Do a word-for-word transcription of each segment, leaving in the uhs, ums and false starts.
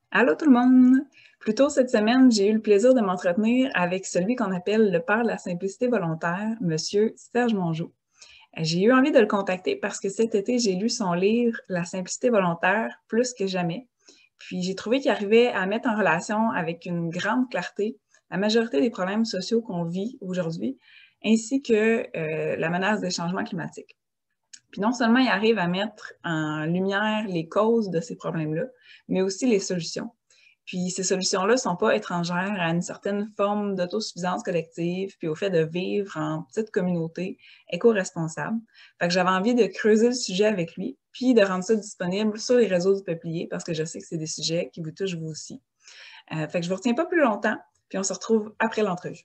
Allô tout le monde! Plus tôt cette semaine, j'ai eu le plaisir de m'entretenir avec celui qu'on appelle le père de la simplicité volontaire, Monsieur Serge Mongeau. J'ai eu envie de le contacter parce que cet été, j'ai lu son livre La simplicité volontaire plus que jamais. Puis j'ai trouvé qu'il arrivait à mettre en relation avec une grande clarté la majorité des problèmes sociaux qu'on vit aujourd'hui, ainsi que euh, la menace des changements climatiques. Puis non seulement il arrive à mettre en lumière les causes de ces problèmes-là, mais aussi les solutions. Puis ces solutions-là ne sont pas étrangères à une certaine forme d'autosuffisance collective, puis au fait de vivre en petite communauté éco-responsable. Fait que j'avais envie de creuser le sujet avec lui, puis de rendre ça disponible sur les réseaux du Peuplier, parce que je sais que c'est des sujets qui vous touchent vous aussi. Euh, fait que je vous retiens pas plus longtemps, puis on se retrouve après l'entrevue.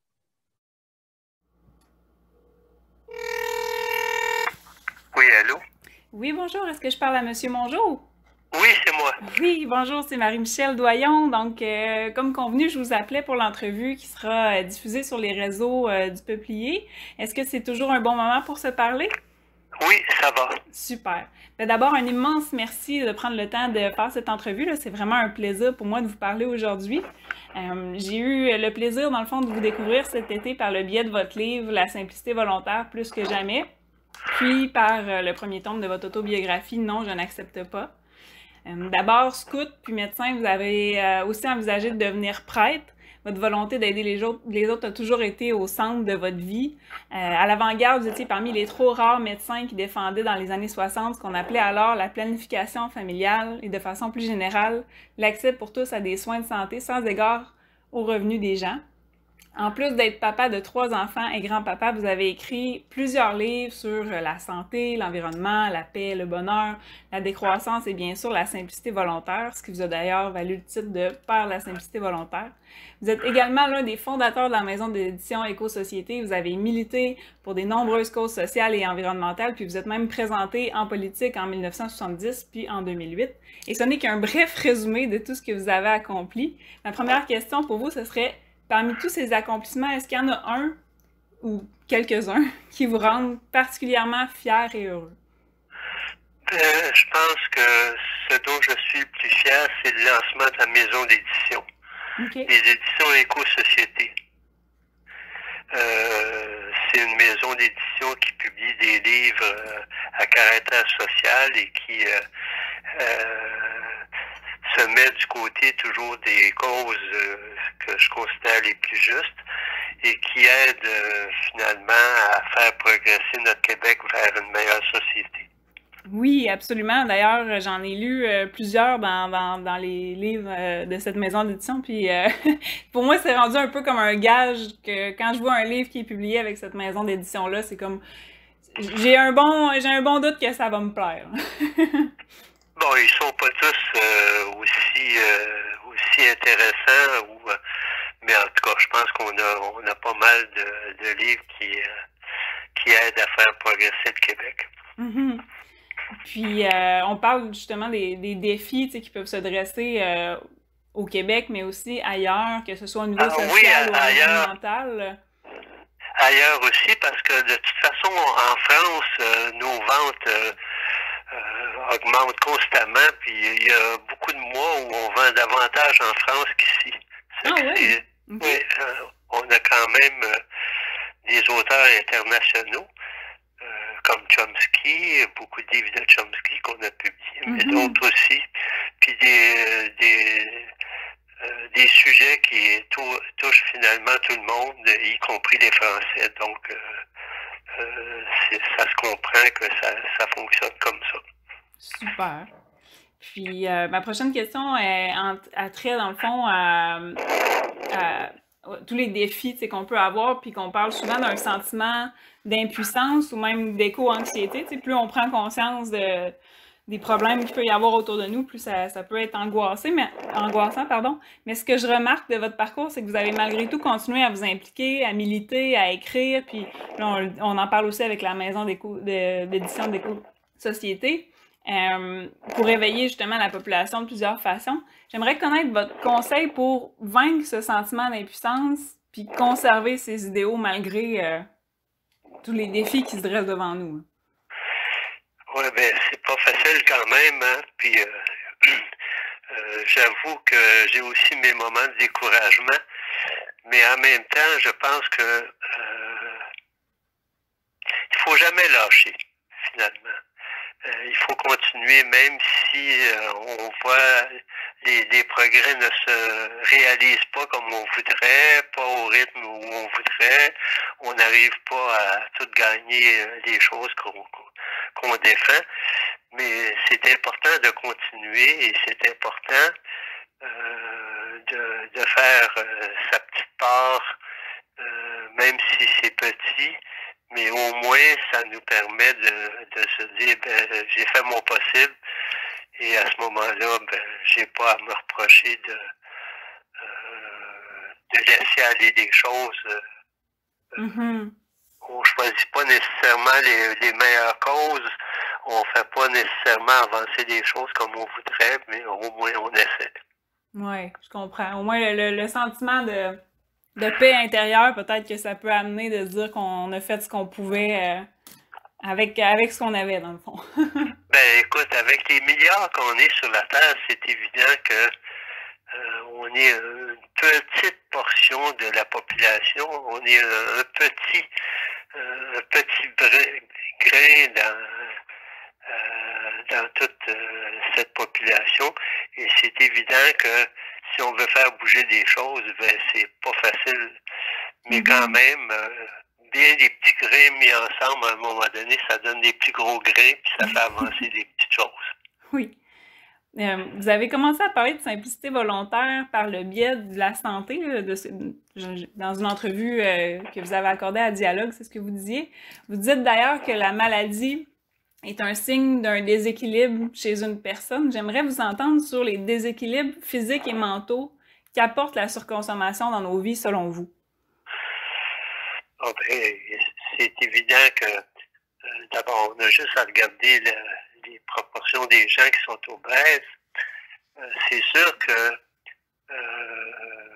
Oui, allô? Oui, bonjour, est-ce que je parle à Monsieur Mongeau? Oui, c'est moi. Oui, bonjour, c'est Marie-Michel Doyon. Donc, euh, comme convenu, je vous appelais pour l'entrevue qui sera euh, diffusée sur les réseaux euh, du Peuplier. Est-ce que c'est toujours un bon moment pour se parler? Oui, ça va. Super. Ben, d'abord, un immense merci de prendre le temps de faire cette entrevue. C'est vraiment un plaisir pour moi de vous parler aujourd'hui. Euh, j'ai eu le plaisir, dans le fond, de vous découvrir cet été par le biais de votre livre La simplicité volontaire plus que jamais, puis par euh, le premier tome de votre autobiographie Non, je n'accepte pas. Euh, D'abord, scout puis médecin, vous avez euh, aussi envisagé de devenir prêtre. Votre volonté d'aider les autres, les autres a toujours été au centre de votre vie. Euh, à l'avant-garde, vous étiez parmi les trop rares médecins qui défendaient dans les années soixante ce qu'on appelait alors la planification familiale et de façon plus générale, l'accès pour tous à des soins de santé sans égard aux revenus des gens. En plus d'être papa de trois enfants et grand-papa, vous avez écrit plusieurs livres sur la santé, l'environnement, la paix, le bonheur, la décroissance et bien sûr la simplicité volontaire, ce qui vous a d'ailleurs valu le titre de Père de la simplicité volontaire. Vous êtes également l'un des fondateurs de la maison d'édition Éco-Société. Vous avez milité pour des nombreuses causes sociales et environnementales, puis vous êtes même présenté en politique en mille neuf cent soixante-dix puis en deux mille huit. Et ce n'est qu'un bref résumé de tout ce que vous avez accompli. Ma première question pour vous, ce serait: parmi tous ces accomplissements, est-ce qu'il y en a un ou quelques-uns qui vous rendent particulièrement fier et heureux? Euh, je pense que ce dont je suis le plus fier, c'est le lancement de la maison d'édition, OK. les éditions Éco-Société. Euh, c'est une maison d'édition qui publie des livres euh, à caractère social et qui euh, euh, se met du côté toujours des causes euh, que je considère les plus justes et qui aide euh, finalement à faire progresser notre Québec vers une meilleure société. Oui, absolument. D'ailleurs, j'en ai lu euh, plusieurs dans, dans, dans les livres euh, de cette maison d'édition. Puis euh, pour moi, c'est rendu un peu comme un gage que quand je vois un livre qui est publié avec cette maison d'édition-là, c'est comme j'ai un bon j'ai un bon doute que ça va me plaire. Bon, ils sont pas tous euh, aussi euh, aussi intéressants, ou, euh, mais en tout cas, je pense qu'on a on a pas mal de, de livres qui euh, qui aident à faire progresser le Québec. Mm-hmm. Puis euh, on parle justement des, des défis qui peuvent se dresser euh, au Québec, mais aussi ailleurs, que ce soit au niveau Ah, oui, social ou ailleurs, environnemental. ailleurs aussi, parce que de toute façon, en France, euh, nos ventes euh, euh, augmentent constamment, puis il y a beaucoup de mois où on vend davantage en France qu'ici. Ah oui? OK. Oui, euh, on a quand même euh, des auteurs internationaux, euh, comme Chomsky, beaucoup de livres de Chomsky qu'on a publiés, mais Mm-hmm. d'autres aussi, puis des, des, euh, des sujets qui tou touchent finalement tout le monde, y compris les Français. Donc, euh, euh, ça se comprend que ça, ça fonctionne comme ça. Super. Puis euh, ma prochaine question est en, a trait dans le fond à, à, à tous les défis qu'on peut avoir, puis qu'on parle souvent d'un sentiment d'impuissance ou même d'éco-anxiété. Plus on prend conscience de, des problèmes qu'il peut y avoir autour de nous, plus ça, ça peut être angoissé, mais, angoissant. Pardon. Mais ce que je remarque de votre parcours, c'est que vous avez malgré tout continué à vous impliquer, à militer, à écrire, puis là, on, on en parle aussi avec la maison d'édition d'Éco-Société. Euh, pour éveiller justement la population de plusieurs façons. J'aimerais connaître votre conseil pour vaincre ce sentiment d'impuissance puis conserver ses idéaux malgré euh, tous les défis qui se dressent devant nous. Oui, ben c'est pas facile quand même, hein? Puis euh, euh, euh, j'avoue que j'ai aussi mes moments de découragement, mais en même temps, je pense que euh, il faut jamais lâcher, finalement. Euh, il faut continuer, même si euh, on voit les, les progrès ne se réalisent pas comme on voudrait, pas au rythme où on voudrait. On n'arrive pas à tout gagner les choses qu'on qu'on défend. Mais c'est important de continuer et c'est important euh, de, de faire euh, sa petite part, euh, même si c'est petit. Mais au moins, ça nous permet de, de se dire, ben, j'ai fait mon possible et à ce moment-là, ben, j'ai pas à me reprocher de, euh, de laisser aller des choses. Euh, Mm-hmm. On choisit pas nécessairement les, les meilleures causes, on fait pas nécessairement avancer des choses comme on voudrait, mais au moins on essaie. Oui, je comprends. Au moins, le, le, le sentiment de... de paix intérieure, peut-être que ça peut amener de se dire qu'on a fait ce qu'on pouvait euh, avec, avec ce qu'on avait, dans le fond. Ben écoute, avec les milliards qu'on est sur la Terre, c'est évident que euh, on est une petite portion de la population, on est un, un petit un petit grain dans, euh, dans toute euh, cette population. Et c'est évident que si on veut faire bouger des choses, ben c'est pas facile. Mais mm-hmm. quand même, euh, bien des petits grains mis ensemble, à un moment donné, ça donne des plus gros grains, puis ça fait avancer des petites choses. Oui. Euh, vous avez commencé à parler de simplicité volontaire par le biais de la santé, là, de, de, dans une entrevue euh, que vous avez accordée à Dialogue, c'est ce que vous disiez. Vous dites d'ailleurs que la maladie est un signe d'un déséquilibre chez une personne. J'aimerais vous entendre sur les déséquilibres physiques et mentaux qu'apporte la surconsommation dans nos vies, selon vous. Oh ben, c'est évident que, euh, d'abord, on a juste à regarder le, les proportions des gens qui sont obèses. Euh, c'est sûr que euh,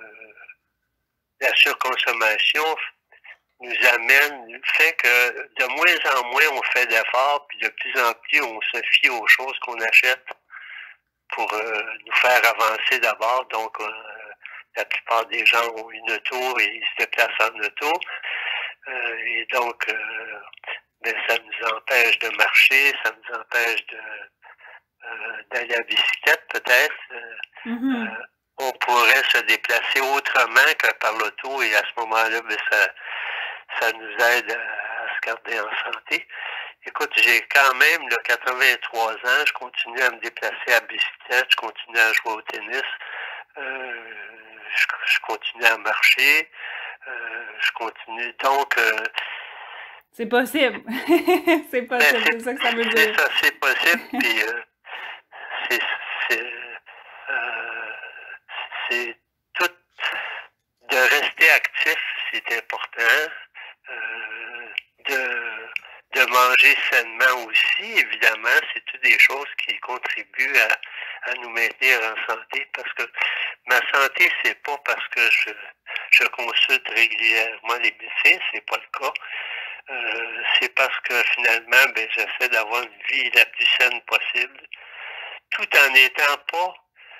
la surconsommation nous amène, fait que de moins en moins on fait d'efforts, puis de plus en plus on se fie aux choses qu'on achète pour euh, nous faire avancer d'abord. Donc, euh, la plupart des gens ont une auto et ils se déplacent en auto. Euh, et donc, euh, ben, ça nous empêche de marcher, ça nous empêche de euh, d'aller à bicyclette peut-être. Mm-hmm. Euh, on pourrait se déplacer autrement que par l'auto et à ce moment-là, ben, ça, ça nous aide à, à se garder en santé. Écoute, j'ai quand même là, quatre-vingt-trois ans, je continue à me déplacer à bicyclette, je continue à jouer au tennis, euh, je, je continue à marcher, euh, je continue donc... Euh, c'est possible. c'est possible, ben, c'est ça que ça veut dire. C'est ça, c'est possible, puis euh, c'est... c'est euh, c'est tout... De rester actif, c'est important. Euh, de... De manger sainement aussi, évidemment, c'est toutes des choses qui contribuent à, à nous maintenir en santé, parce que ma santé, c'est pas parce que je, je consulte régulièrement les médecins, c'est pas le cas. Euh, c'est parce que finalement, ben, j'essaie d'avoir une vie la plus saine possible, tout en n'étant pas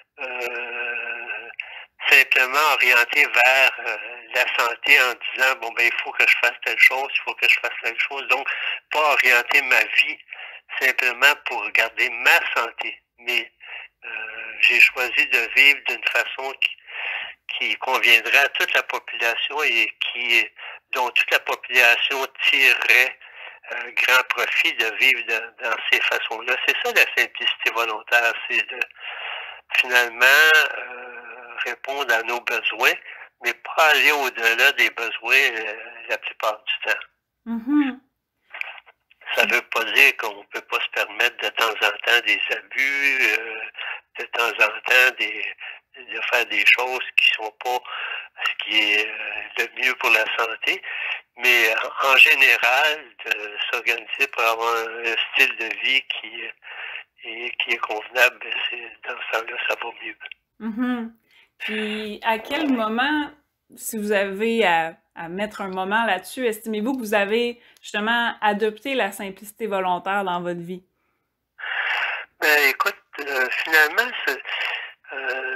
euh, simplement orienté vers euh, la santé en disant, bon, ben, il faut que je fasse telle chose, il faut que je fasse telle chose. Donc, pas orienter ma vie simplement pour garder ma santé. Mais euh, j'ai choisi de vivre d'une façon qui, qui conviendrait à toute la population et qui, dont toute la population tirerait un grand profit de vivre de, dans ces façons-là. C'est ça la simplicité volontaire, c'est de finalement euh, répondre à nos besoins, mais pas aller au-delà des besoins euh, la plupart du temps. Mm-hmm. Ça ne veut pas dire qu'on ne peut pas se permettre de temps en temps des abus, euh, de temps en temps des, de faire des choses qui sont pas ce qui est euh, le mieux pour la santé, mais en, en général, de s'organiser pour avoir un, un style de vie qui et qui est convenable, c'est, dans ce temps-là, ça va mieux. Mm-hmm. Puis, à quel moment, si vous avez à, à mettre un moment là-dessus, estimez-vous que vous avez justement adopté la simplicité volontaire dans votre vie? Ben, écoute, euh, finalement, c'est, euh,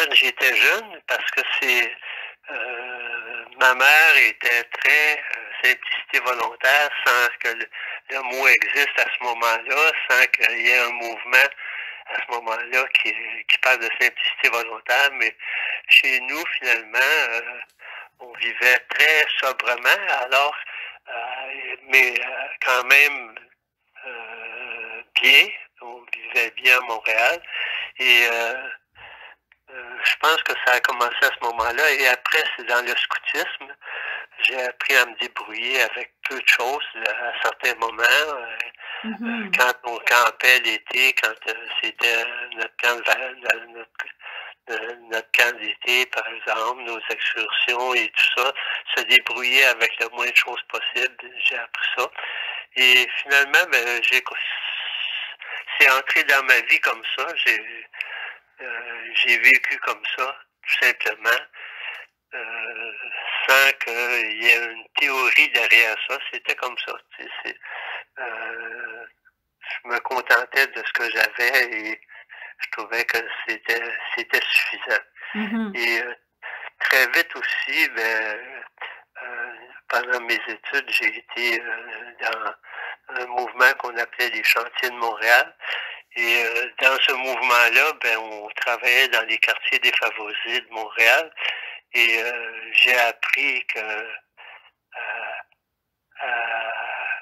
quand j'étais jeune, parce que c'est euh, ma mère était très euh, simplicité volontaire, sans que le, le mot existe à ce moment-là, sans qu'il y ait un mouvement à ce moment-là qui, qui parle de simplicité volontaire, mais chez nous, finalement, euh, on vivait très sobrement, alors, euh, mais euh, quand même euh, bien, on vivait bien à Montréal, et euh, euh, je pense que ça a commencé à ce moment-là, et après, c'est dans le scoutisme, j'ai appris à me débrouiller avec peu de choses à certains moments. Euh, Mhm. quand on campait l'été, quand euh, c'était notre camp de val- notre, euh, notre camp d'été, par exemple, nos excursions et tout ça, se débrouiller avec le moins de choses possible, j'ai appris ça. Et finalement, ben, j'ai c'est entré dans ma vie comme ça. J'ai euh, j'ai vécu comme ça, tout simplement. Euh, sans qu'il y ait une théorie derrière ça, c'était comme ça. Tu sais, c'est, euh, je me contentais de ce que j'avais et je trouvais que c'était c'était suffisant. Mhm. Et euh, très vite aussi, ben, euh, pendant mes études, j'ai été euh, dans un mouvement qu'on appelait les Chantiers de Montréal. Et euh, dans ce mouvement-là, ben, on travaillait dans les quartiers défavorisés de Montréal. Et euh, j'ai appris que euh, euh,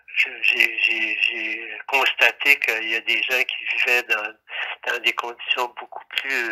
j'ai constaté qu'il y a des gens qui vivaient dans, dans des conditions beaucoup plus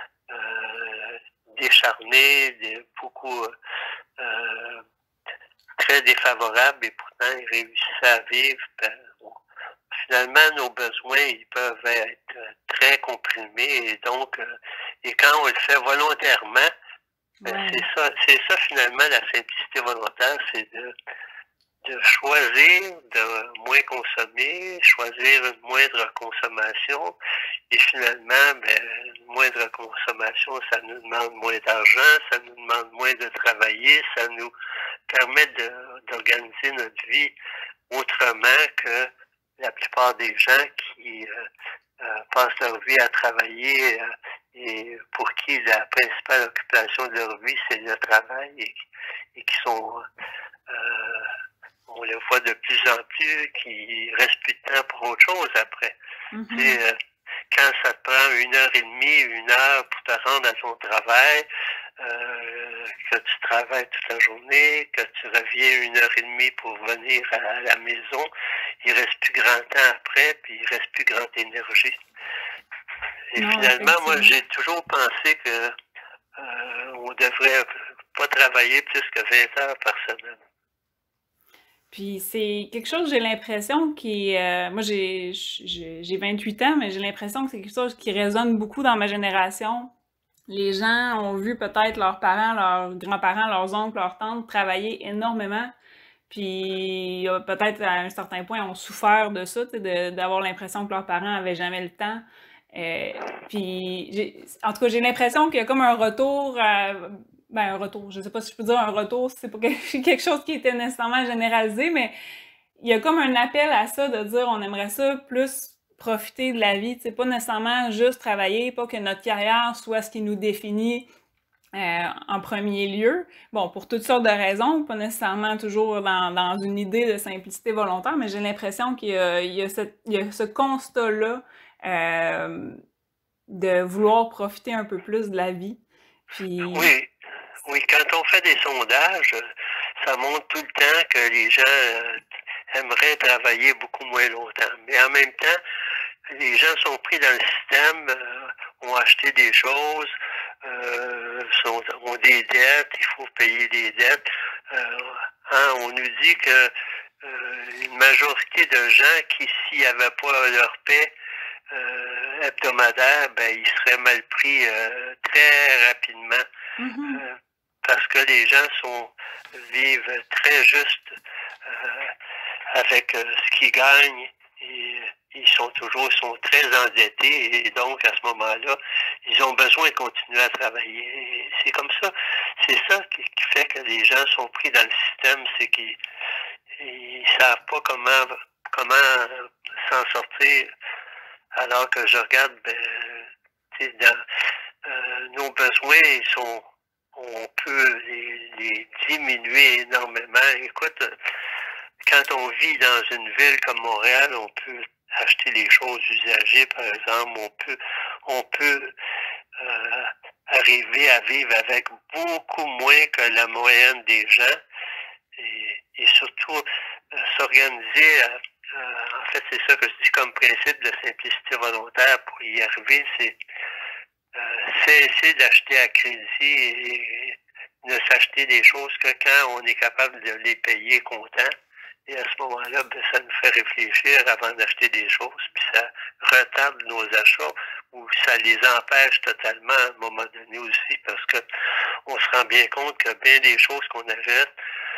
euh, décharnées, des, beaucoup euh, très défavorables, et pourtant ils réussissaient à vivre. Ben, bon, finalement, nos besoins ils peuvent être très comprimés, et donc, euh, et quand on le fait volontairement, ben, Ouais. c'est ça, c'est ça finalement la simplicité volontaire, c'est de, de choisir de moins consommer, choisir une moindre consommation, et finalement, ben, une moindre consommation, ça nous demande moins d'argent, ça nous demande moins de travailler, ça nous permet d'organiser notre vie autrement que la plupart des gens qui euh, euh, passent leur vie à travailler euh, et pour qui la principale occupation de leur vie, c'est le travail, et, et qui sont, euh, on le voit de plus en plus, qui restent plus de temps pour autre chose après. Mhm. C'est, euh, quand ça te prend une heure et demie, une heure pour te rendre à ton travail, euh, que tu travailles toute la journée, que tu reviens une heure et demie pour venir à, à la maison, il reste plus grand temps après, puis il reste plus grande énergie. Et Non, finalement, moi, effectivement. j'ai toujours pensé que euh, on devrait pas travailler plus que vingt heures par semaine. Puis c'est quelque chose, j'ai l'impression, qui... euh, moi, j'ai j'ai j'ai vingt-huit ans, mais j'ai l'impression que c'est quelque chose qui résonne beaucoup dans ma génération. Les gens ont vu peut-être leurs parents, leurs grands-parents, leurs oncles, leurs tantes travailler énormément. Puis euh, peut-être à un certain point, ont souffert de ça, tu sais, de- d'avoir l'impression que leurs parents avaient jamais le temps. Euh, puis, j'ai- en tout cas, j'ai l'impression qu'il y a comme un retour, à- ben un retour, je sais pas si je peux dire un retour, c'est pas quelque quelque chose qui était nécessairement généralisé, mais il y a comme un appel à ça de dire on aimerait ça plus profiter de la vie, tu sais, pas nécessairement juste travailler, pas que notre carrière soit ce qui nous définit euh, en premier lieu. Bon, pour toutes sortes de raisons, pas nécessairement toujours dans, dans une idée de simplicité volontaire, mais j'ai l'impression qu'il y a, il y a, cette, il y a ce constat-là euh, de vouloir profiter un peu plus de la vie. Puis, Oui, oui, quand on fait des sondages, ça montre tout le temps que les gens euh, aimeraient travailler beaucoup moins longtemps. Mais en même temps, les gens sont pris dans le système, euh, ont acheté des choses, euh, sont, ont des dettes, il faut payer des dettes. Euh, hein, on nous dit que euh, une majorité de gens qui, s'il n'y avait pas leur paix euh, hebdomadaire, ben, ils seraient mal pris euh, très rapidement. mm-hmm. Euh, parce que les gens sont vivent très juste euh, avec euh, ce qu'ils gagnent, et ils sont toujours sont très endettés, et donc à ce moment-là, ils ont besoin de continuer à travailler. C'est comme ça. C'est ça qui, qui fait que les gens sont pris dans le système, c'est qu'ils ils savent pas comment comment s'en sortir. Alors que je regarde, ben, tu sais, dans euh, nos besoins, ils sont, on peut les, les diminuer énormément. Écoute, quand on vit dans une ville comme Montréal, on peut acheter les choses usagées, par exemple. On peut, on peut euh, arriver à vivre avec beaucoup moins que la moyenne des gens et, et surtout euh, s'organiser. Euh, euh, en fait, c'est ça que je dis comme principe de simplicité volontaire pour y arriver, c'est euh, cesser d'acheter à crédit et ne s'acheter des choses que quand on est capable de les payer comptant. Et à ce moment-là, ben, ça nous fait réfléchir avant d'acheter des choses, puis ça retarde nos achats ou ça les empêche totalement à un moment donné aussi, parce que on se rend bien compte que bien des choses qu'on achète,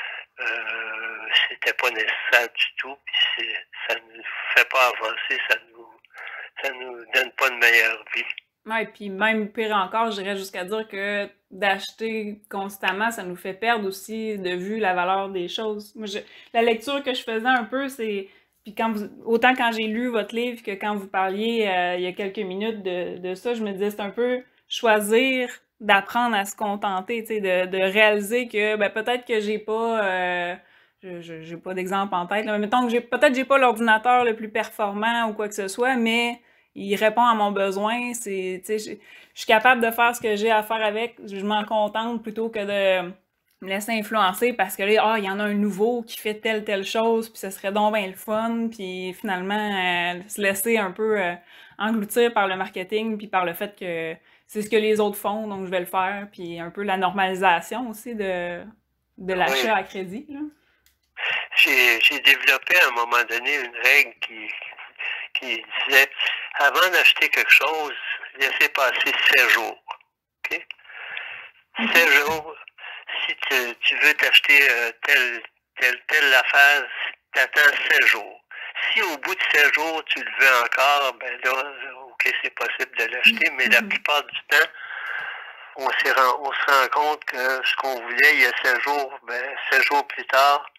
euh, c'était pas nécessaire du tout, puis ça ne nous fait pas avancer, ça nous ça nous donne pas de meilleure vie. Ouais, puis même pire encore, je dirais jusqu'à dire que d'acheter constamment, ça nous fait perdre aussi de vue la valeur des choses. Moi, je, la lecture que je faisais un peu, c'est, puis quand vous, autant quand j'ai lu votre livre que quand vous parliez euh, il y a quelques minutes de, de ça, je me disais c'est un peu choisir d'apprendre à se contenter, tu sais, de, de réaliser que ben peut-être que j'ai pas, euh, je, je, j'ai pas d'exemple en tête, là, mais mettons que j'ai peut-être j'ai pas l'ordinateur le plus performant ou quoi que ce soit, mais il répond à mon besoin, c'est, tu sais, je, je suis capable de faire ce que j'ai à faire avec, je m'en contente plutôt que de me laisser influencer parce que là, ah, il y en a un nouveau qui fait telle, telle chose, puis ce serait donc bien le fun, puis finalement, euh, se laisser un peu euh, engloutir par le marketing, puis par le fait que c'est ce que les autres font, donc je vais le faire, puis un peu la normalisation aussi de, de l'achat Oui. à crédit, là. J'ai, j'ai développé à un moment donné une règle qui, qui disait, avant d'acheter quelque chose, laissez passer sept jours. Okay? Mhm. sept jours, si tu, tu veux t'acheter euh, telle, telle, telle affaire, tu attends sept jours. Si au bout de sept jours, tu le veux encore, ben là, OK, c'est possible de l'acheter, mais la Mhm. plupart du temps, on, s'est rend, on se rend compte que ce qu'on voulait il y a sept jours, ben sept jours plus tard,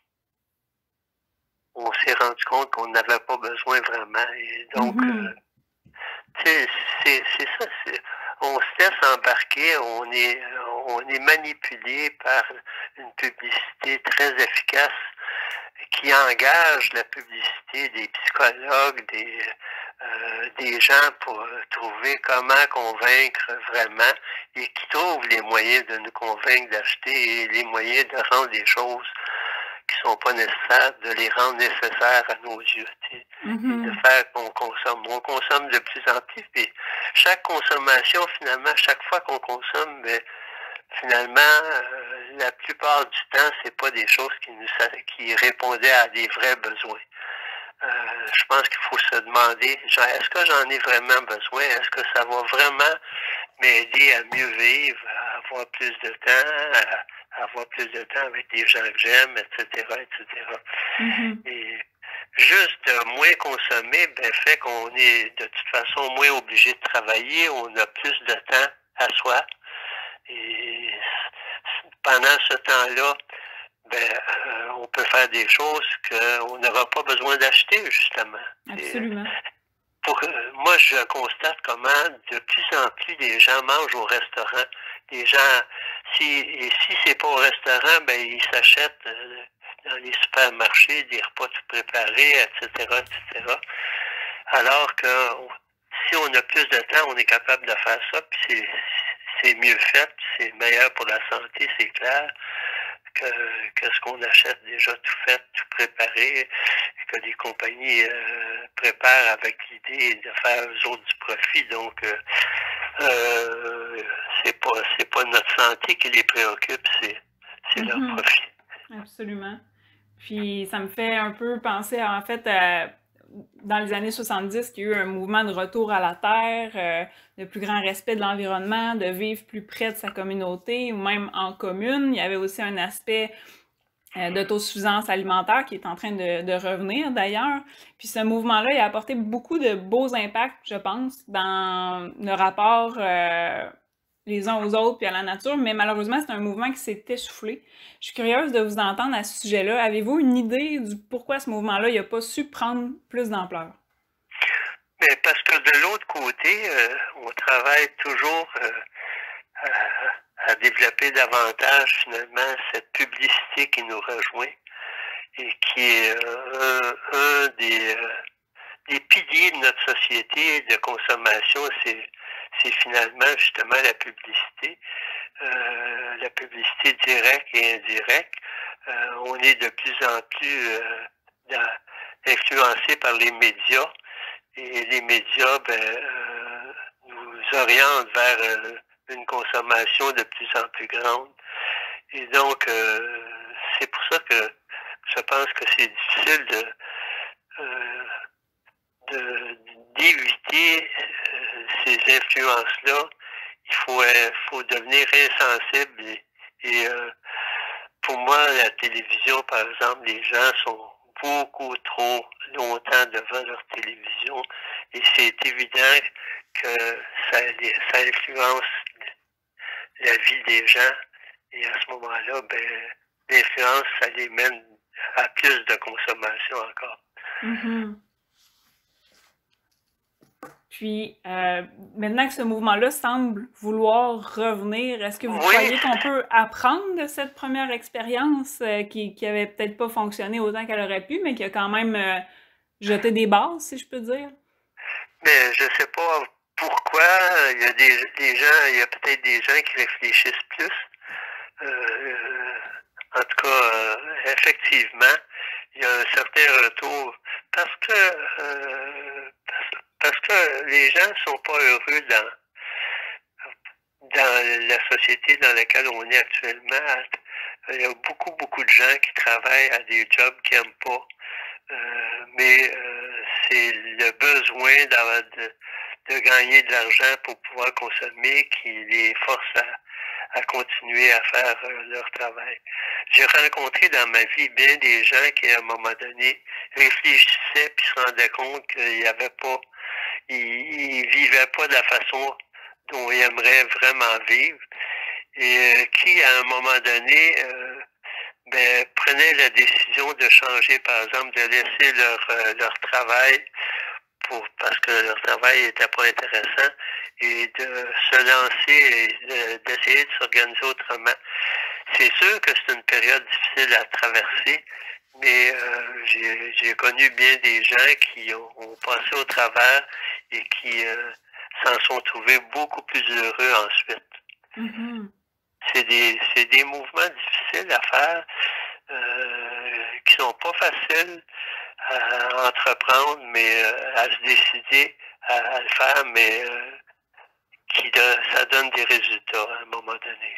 on s'est rendu compte qu'on n'avait pas besoin vraiment. Et donc, Mhm. euh, c'est, c'est, c'est ça. C'est, on se laisse embarquer, on est, on est manipulé par une publicité très efficace qui engage la publicité des psychologues, des, euh, des gens pour trouver comment convaincre vraiment et qui trouvent les moyens de nous convaincre d'acheter et les moyens de rendre les choses qui sont pas nécessaires, de les rendre nécessaires à nos yeux, tu sais, Mhm. et de faire qu'on consomme. On consomme de plus en plus, puis chaque consommation, finalement, chaque fois qu'on consomme, ben, finalement, euh, la plupart du temps, c'est pas des choses qui nous qui répondaient à des vrais besoins. Euh, je pense qu'il faut se demander, genre, est-ce que j'en ai vraiment besoin? Est-ce que ça va vraiment m'aider à mieux vivre, à avoir plus de temps, à, à avoir plus de temps avec des gens que j'aime, et cetera, et cetera. Mhm. Et juste de moins consommer, ben, fait qu'on est de toute façon moins obligé de travailler, on a plus de temps à soi. Et pendant ce temps-là, ben, euh, on peut faire des choses qu'on n'aura pas besoin d'acheter, justement. Absolument. Pour, euh, moi, je constate comment de plus en plus les gens mangent au restaurant. Les gens, si, et si c'est pas au restaurant, ben, ils s'achètent euh, dans les supermarchés des repas tout préparés, et cetera, et cetera. Alors que si on a plus de temps, on est capable de faire ça, puis c'est, c'est mieux fait, puis c'est meilleur pour la santé, c'est clair, que, que ce qu'on achète déjà tout fait, tout préparé, que les compagnies euh, préparent avec l'idée de faire eux autres du profit. Donc, euh, euh, c'est pas c'est pas notre santé qui les préoccupe, c'est, c'est leur Mhm. profit. Absolument. Puis ça me fait un peu penser à, en fait, à, dans les années soixante-dix, qu'il y a eu un mouvement de retour à la terre, euh, de plus grand respect de l'environnement, de vivre plus près de sa communauté, ou même en commune. Il y avait aussi un aspect euh, d'autosuffisance alimentaire qui est en train de, de revenir d'ailleurs. Puis ce mouvement-là, il a apporté beaucoup de beaux impacts, je pense, dans le rapport euh, les uns aux autres puis à la nature, mais malheureusement, c'est un mouvement qui s'est essoufflé. Je suis curieuse de vous entendre à ce sujet-là. Avez-vous une idée du pourquoi ce mouvement-là n'a pas su prendre plus d'ampleur? Mais parce que de l'autre côté, euh, on travaille toujours, euh, à, à développer davantage finalement cette publicité qui nous rejoint et qui est euh, un, un des, euh, des piliers de notre société de consommation, c'est c'est finalement justement la publicité, euh, la publicité directe et indirecte. Euh, on est de plus en plus euh, dans, influencé par les médias et les médias ben, euh, nous orientent vers euh, une consommation de plus en plus grande. Et donc, euh, c'est pour ça que je pense que c'est difficile de, euh, de, d'éviter euh, ces influences-là. Il faut, euh, faut devenir insensible. Et, et euh, pour moi, la télévision, par exemple, les gens sont beaucoup trop longtemps devant leur télévision et c'est évident que ça, ça influence la vie des gens. Et à ce moment-là, ben, l'influence, ça les mène à plus de consommation encore. Mm-hmm. Puis, euh, maintenant que ce mouvement-là semble vouloir revenir, est-ce que vous oui. croyez qu'on peut apprendre de cette première expérience euh, qui, qui avait peut-être pas fonctionné autant qu'elle aurait pu, mais qui a quand même euh, jeté des bases, si je peux dire? Mais je sais pas pourquoi. Il y a des, des gens, il y a peut-être des gens qui réfléchissent plus. Euh, en tout cas, euh, effectivement, il y a un certain retour parce que euh, parce, parce que les gens ne sont pas heureux dans dans la société dans laquelle on est actuellement. Il y a beaucoup, beaucoup de gens qui travaillent à des jobs qu'ils n'aiment pas. Euh, mais euh, c'est le besoin de, de gagner de l'argent pour pouvoir consommer qui les force à, à continuer à faire euh, leur travail. J'ai rencontré dans ma vie bien des gens qui, à un moment donné, réfléchissaient puis se rendaient compte qu'ils n'y avaient pas, ils, ils vivaient pas de la façon dont ils aimeraient vraiment vivre et euh, qui, à un moment donné, euh, ben, prenaient la décision de changer, par exemple, de laisser leur, euh, leur travail pour, parce que leur travail n'était pas intéressant et de se lancer et de, d'essayer de s'organiser autrement. C'est sûr que c'est une période difficile à traverser, mais euh, j'ai, j'ai connu bien des gens qui ont, ont passé au travers et qui euh, s'en sont trouvés beaucoup plus heureux ensuite. Mm-hmm. C'est des, c'est des mouvements difficiles à faire, euh, qui sont pas faciles à entreprendre, mais euh, à se décider à, à le faire, mais euh, qui de, ça donne des résultats à un moment donné.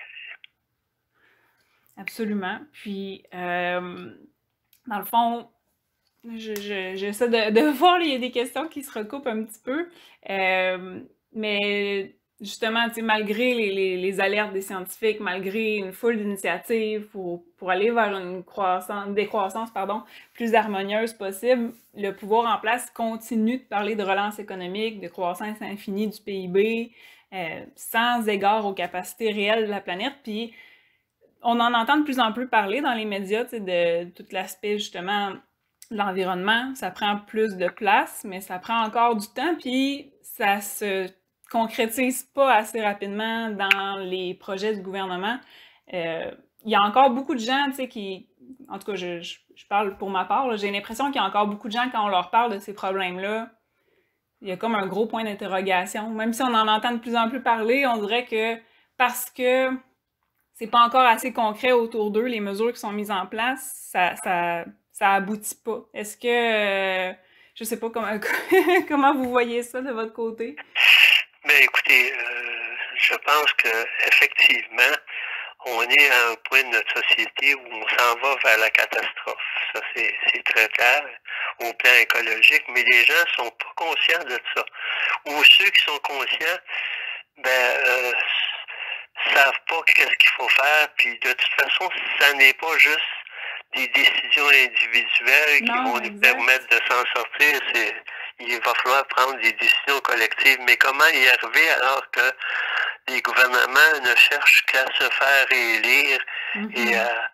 Absolument. Puis, euh, dans le fond, je, je, j'essaie de, de voir, il y a des questions qui se recoupent un petit peu, euh, mais justement, tu sais, malgré les, les, les alertes des scientifiques, malgré une foule d'initiatives pour, pour aller vers une croissance, décroissance pardon, plus harmonieuse possible, le pouvoir en place continue de parler de relance économique, de croissance infinie du P I B, euh, sans égard aux capacités réelles de la planète. Puis, on en entend de plus en plus parler dans les médias, tu sais, de tout l'aspect, justement, de l'environnement. Ça prend plus de place, mais ça prend encore du temps, puis ça se concrétise pas assez rapidement dans les projets du gouvernement. Euh, il y a encore beaucoup de gens, tu sais, qui... En tout cas, je, je, je parle pour ma part, là, j'ai l'impression qu'il y a encore beaucoup de gens, quand on leur parle de ces problèmes-là, il y a comme un gros point d'interrogation. Même si on en entend de plus en plus parler, on dirait que parce que c'est pas encore assez concret autour d'eux, les mesures qui sont mises en place, ça, ça, ça aboutit pas. Est-ce que, euh, je sais pas comment, comment vous voyez ça de votre côté? Ben écoutez, euh, je pense que effectivement, on est à un point de notre société où on s'en va vers la catastrophe. Ça, c'est, c'est très clair au plan écologique, mais les gens sont pas conscients de ça. Ou ceux qui sont conscients, ben euh, savent pas qu'est-ce qu'il faut faire, puis de toute façon, ça n'est pas juste des décisions individuelles qui non, vont exact. nous permettre de s'en sortir. C'est, il va falloir prendre des décisions collectives. Mais comment y arriver alors que les gouvernements ne cherchent qu'à se faire élire mm-hmm. et à,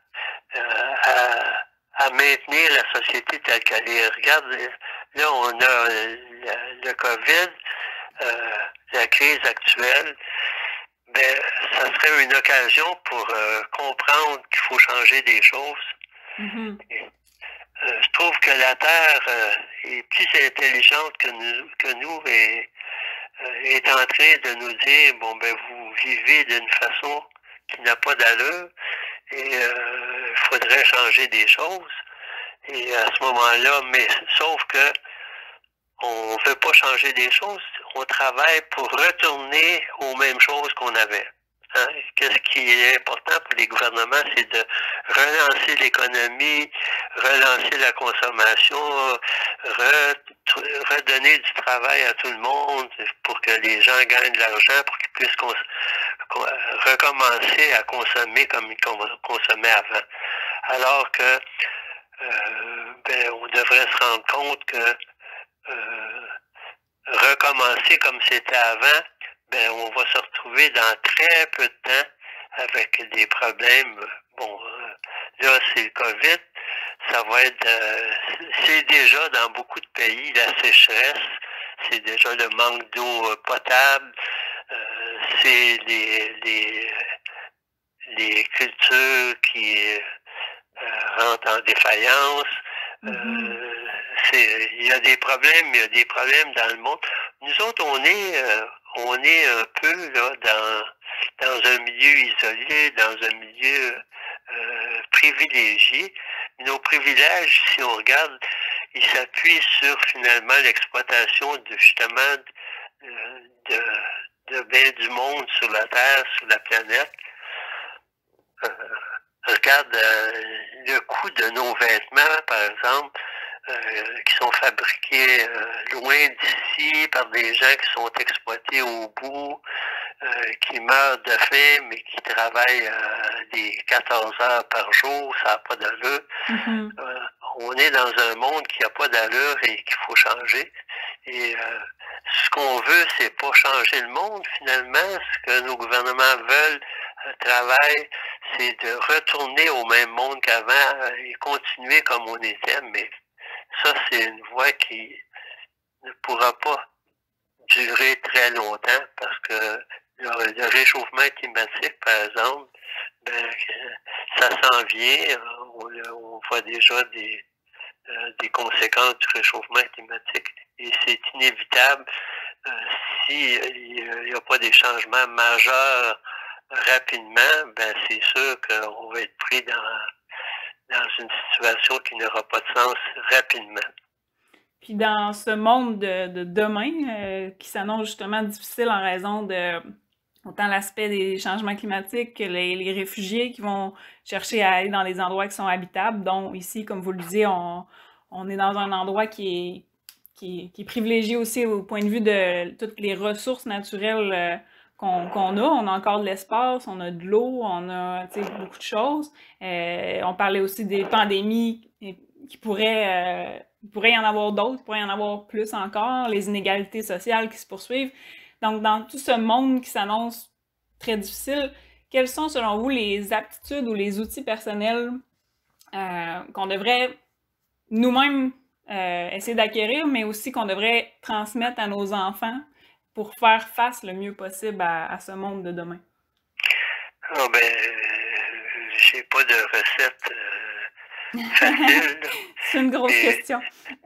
à, à maintenir la société telle qu'elle est? Regarde, là, on a le, le COVID, euh, la crise actuelle. ben, ça serait une occasion pour euh, comprendre qu'il faut changer des choses. Mm-hmm. Et, euh, je trouve que la Terre euh, est plus intelligente que nous, que nous et euh, est en train de nous dire, bon, ben, vous vivez d'une façon qui n'a pas d'allure et il euh, faudrait changer des choses. Et à ce moment-là, mais sauf que on ne veut pas changer des choses, on travaille pour retourner aux mêmes choses qu'on avait. Hein? Qu'est-ce qui est important pour les gouvernements, c'est de relancer l'économie, relancer la consommation, re, redonner du travail à tout le monde pour que les gens gagnent de l'argent, pour qu'ils puissent cons, recommencer à consommer comme ils consommaient avant. Alors que euh, ben, on devrait se rendre compte que euh, recommencer comme c'était avant, ben on va se retrouver dans très peu de temps avec des problèmes. Bon, euh, là c'est le COVID, ça va être, euh, c'est déjà dans beaucoup de pays la sécheresse, c'est déjà le manque d'eau potable, euh, c'est les, les les cultures qui euh, rentrent en défaillance. Mm-hmm. Euh, c'est, il y a des problèmes, il y a des problèmes dans le monde. Nous autres, on est, euh, on est un peu là dans dans un milieu isolé, dans un milieu euh, privilégié. Nos privilèges, si on regarde, ils s'appuient sur finalement l'exploitation de justement de, de, de bien du monde sur la Terre, sur la planète. Euh, regarde euh, le coût de nos vêtements, par exemple, euh, qui sont fabriqués euh, loin d'ici par des gens qui sont exploités au bout, euh, qui meurent de faim, mais qui travaillent euh, des quatorze heures par jour, ça n'a pas d'allure. Mm-hmm. Euh, on est dans un monde qui n'a pas d'allure et qu'il faut changer. Et euh, ce qu'on veut, c'est pas changer le monde, finalement. Ce que nos gouvernements veulent, euh, travaillent, c'est de retourner au même monde qu'avant euh, et continuer comme on était. Mais ça, c'est une voie qui ne pourra pas durer très longtemps parce que le, le réchauffement climatique, par exemple, ben, ça s'en vient. On, on voit déjà des, euh, des conséquences du réchauffement climatique et c'est inévitable euh, s'il n'y a pas des changements majeurs rapidement, ben c'est sûr qu'on va être pris dans, dans une situation qui n'aura pas de sens rapidement. Puis dans ce monde de, de demain, euh, qui s'annonce justement difficile en raison de autant l'aspect des changements climatiques que les, les réfugiés qui vont chercher à aller dans des endroits qui sont habitables, dont ici, comme vous le disiez, on, on est dans un endroit qui est, qui est, qui est privilégié aussi au point de vue de toutes les ressources naturelles euh, qu'on qu'on a. On a encore de l'espace, on a de l'eau, on a beaucoup de choses. Euh, on parlait aussi des pandémies qui pourraient... Euh, il pourrait y en avoir d'autres, il pourrait y en avoir plus encore, les inégalités sociales qui se poursuivent. Donc, dans tout ce monde qui s'annonce très difficile, quelles sont, selon vous, les aptitudes ou les outils personnels euh, qu'on devrait nous-mêmes euh, essayer d'acquérir, mais aussi qu'on devrait transmettre à nos enfants pour faire face le mieux possible à, à ce monde de demain? Ah ben, euh, j'ai pas de recette euh, facile. C'est une grosse mais, question.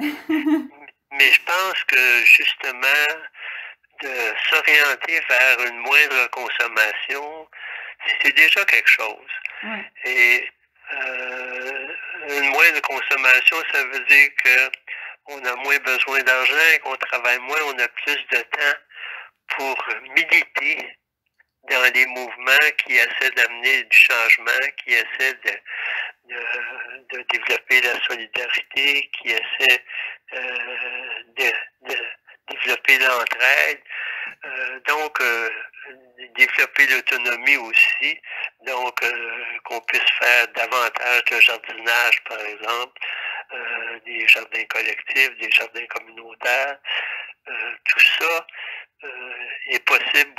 mais je pense que justement, de s'orienter vers une moindre consommation, c'est déjà quelque chose. Ouais. Et euh, une moindre consommation, ça veut dire qu'on a moins besoin d'argent, qu'on travaille moins, on a plus de temps pour militer dans les mouvements qui essaient d'amener du changement, qui essaient de, de, de développer la solidarité, qui essaient euh, de, de développer l'entraide, euh, donc euh, développer l'autonomie aussi, donc euh, qu'on puisse faire davantage de jardinage, par exemple, euh, des jardins collectifs, des jardins communautaires, euh, tout ça euh, est possible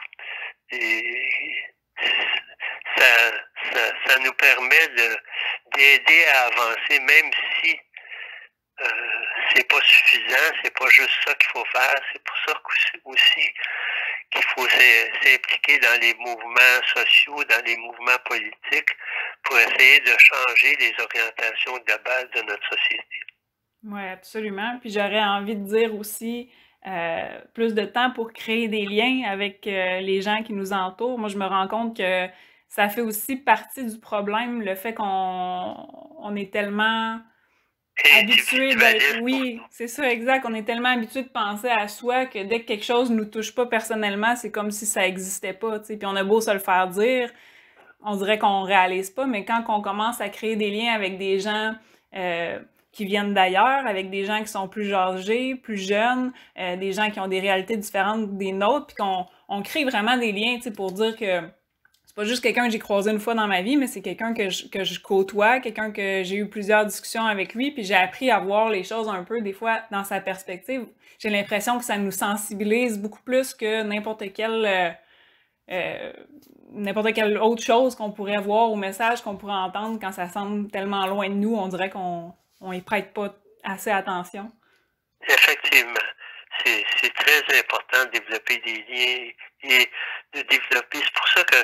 et ça, ça, ça nous permet de, d'aider à avancer, même si euh, c'est pas suffisant, c'est pas juste ça qu'il faut faire, c'est pour ça aussi qu'il faut s'impliquer dans les mouvements sociaux, dans les mouvements politiques, pour essayer de changer les orientations de base de notre société. Oui, absolument. Puis j'aurais envie de dire aussi euh, plus de temps pour créer des liens avec euh, les gens qui nous entourent. Moi, je me rends compte que ça fait aussi partie du problème, le fait qu'on on est tellement habitué d'être... Oui, c'est ça, exact. On est tellement habitué de penser à soi que dès que quelque chose nous touche pas personnellement, c'est comme si ça existait pas, tu sais. Puis on a beau se le faire dire, on dirait qu'on réalise pas, mais quand on commence à créer des liens avec des gens euh, qui viennent d'ailleurs, avec des gens qui sont plus âgés, plus jeunes, euh, des gens qui ont des réalités différentes des nôtres, puis qu'on on crée vraiment des liens, tu sais, pour dire que c'est pas juste quelqu'un que j'ai croisé une fois dans ma vie, mais c'est quelqu'un que je, que je côtoie, quelqu'un que j'ai eu plusieurs discussions avec lui, puis j'ai appris à voir les choses un peu, des fois, dans sa perspective. J'ai l'impression que ça nous sensibilise beaucoup plus que n'importe quel... Euh, euh, n'importe quelle autre chose qu'on pourrait voir ou message qu'on pourrait entendre quand ça semble tellement loin de nous, on dirait qu'on on y prête pas assez attention. Effectivement. C'est très important de développer des liens et de développer. C'est pour ça que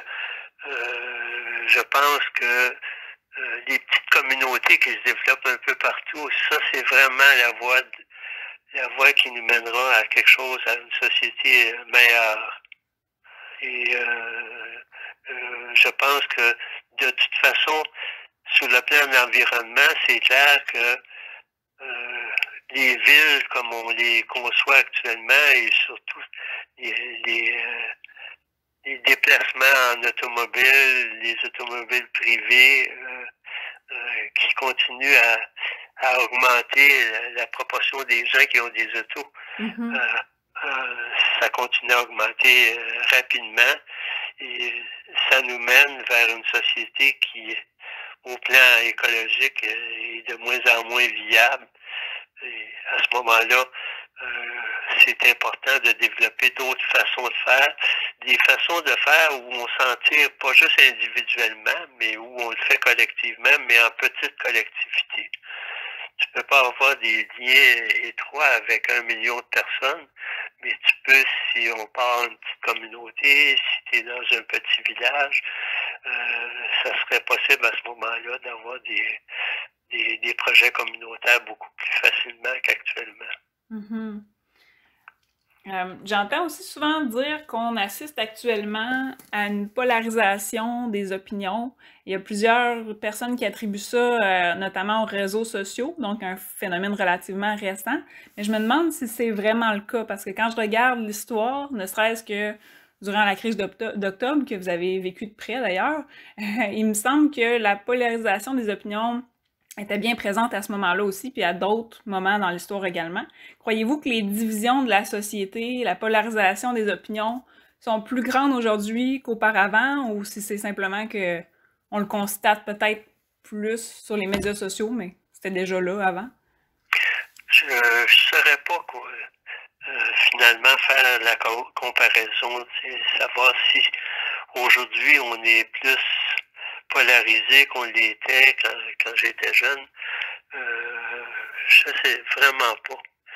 euh, je pense que euh, les petites communautés qui se développent un peu partout, ça c'est vraiment la voie, de, la voie qui nous mènera à quelque chose, à une société meilleure. Et euh, euh, je pense que de toute façon, sur le plan de l'environnement, c'est clair que euh, les villes comme on les conçoit actuellement et surtout les, les, euh, les déplacements en automobile, les automobiles privés euh, euh, qui continuent à, à augmenter la, la proportion des gens qui ont des autos. Mm-hmm. euh, euh, ça continue à augmenter euh, rapidement et ça nous mène vers une société qui, au plan écologique, est de moins en moins viable. Et à ce moment-là, euh, c'est important de développer d'autres façons de faire, des façons de faire où on s'en tire pas juste individuellement, mais où on le fait collectivement, mais en petite collectivité. Tu peux pas avoir des liens étroits avec un million de personnes, mais tu peux, si on part une petite communauté, si tu es dans un petit village, euh, ça serait possible à ce moment-là d'avoir des, des, des projets communautaires beaucoup plus facilement qu'actuellement. Mm-hmm. Euh, j'entends aussi souvent dire qu'on assiste actuellement à une polarisation des opinions. Il y a plusieurs personnes qui attribuent ça euh, notamment aux réseaux sociaux, donc un phénomène relativement récent. Mais je me demande si c'est vraiment le cas, parce que quand je regarde l'histoire, ne serait-ce que durant la crise d'octobre, que vous avez vécu de près d'ailleurs, euh, il me semble que la polarisation des opinions était bien présente à ce moment-là aussi, puis à d'autres moments dans l'histoire également. Croyez-vous que les divisions de la société, la polarisation des opinions sont plus grandes aujourd'hui qu'auparavant, ou si c'est simplement que on le constate peut-être plus sur les médias sociaux, mais c'était déjà là avant? Je ne saurais pas quoi, euh, finalement faire la comparaison, savoir si aujourd'hui on est plus polarisé qu'on l'était quand, quand j'étais jeune. Euh, je sais vraiment pas.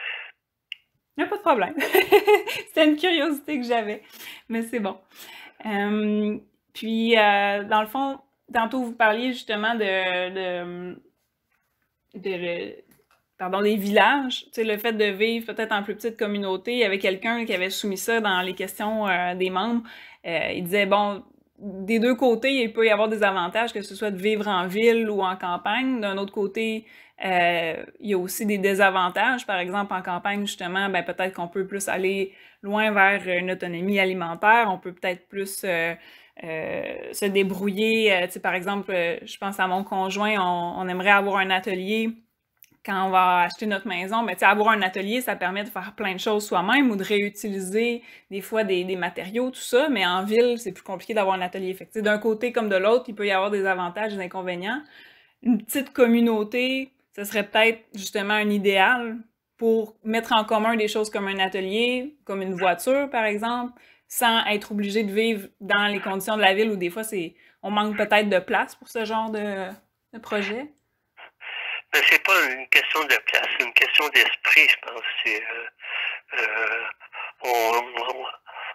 Il n'y a pas de problème. C'était une curiosité que j'avais, mais c'est bon. Euh, puis, euh, dans le fond, tantôt vous parliez justement de, de, de, de pardon, des villages, tu sais, le fait de vivre peut-être en plus petite communauté. Il y avait quelqu'un qui avait soumis ça dans les questions euh, des membres. Euh, il disait, bon, des deux côtés, il peut y avoir des avantages, que ce soit de vivre en ville ou en campagne. D'un autre côté, euh, il y a aussi des désavantages. Par exemple, en campagne, justement, ben, peut-être qu'on peut plus aller loin vers une autonomie alimentaire. On peut peut-être plus euh, euh, se débrouiller. Euh, tu sais, par exemple, euh, je pense à mon conjoint, on, on aimerait avoir un atelier quand on va acheter notre maison, mais tu sais, avoir un atelier, ça permet de faire plein de choses soi-même ou de réutiliser des fois des, des matériaux, tout ça, mais en ville, c'est plus compliqué d'avoir un atelier. Fait que, d'un côté comme de l'autre, il peut y avoir des avantages et des inconvénients. Une petite communauté, ce serait peut-être justement un idéal pour mettre en commun des choses comme un atelier, comme une voiture, par exemple, sans être obligé de vivre dans les conditions de la ville où des fois, c'est on manque peut-être de place pour ce genre de, de projet. Mais c'est pas une question de place, c'est une question d'esprit, je pense. C'est, euh, euh, on, on,